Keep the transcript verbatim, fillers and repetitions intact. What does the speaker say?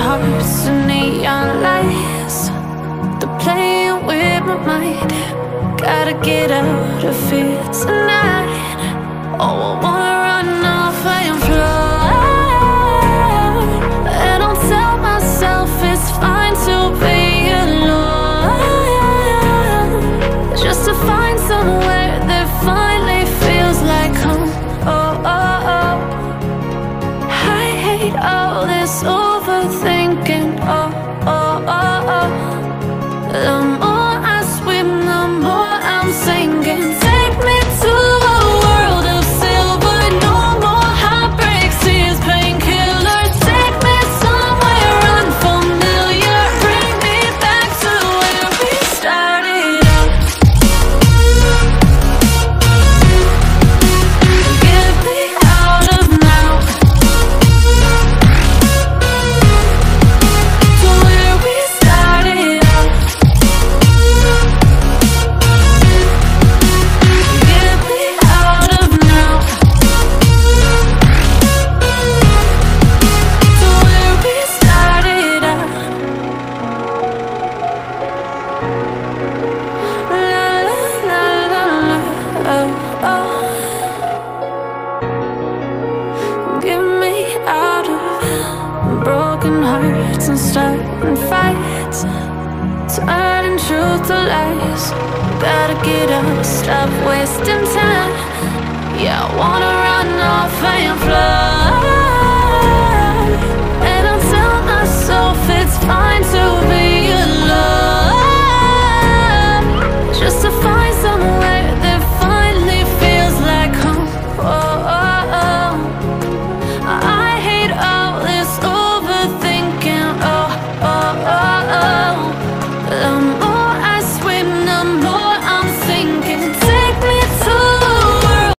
hearts and neon lights. They're playing with my mind. Gotta get out of here tonight. Oh, I wanna run off and fly. And I'll tell myself it's fine to be alone, just to find somewhere that finally feels like home. Oh, oh, oh. I hate all this overthinking. Oh, oh, oh, oh. The more I swim, the more I'm sinking. Take me to a world of silver. No more heartbreaks, tears, painkillers. Take me somewhere unfamiliar. Bring me back to where we started out. Get me out of now, to where we started out. Get me out of now, to where we started out. La la la la la, oh, oh. Get me out of broken hearts and starting fights, turning truth to lies. Gotta get up, stop wasting time. Yeah, I wanna run off and fly.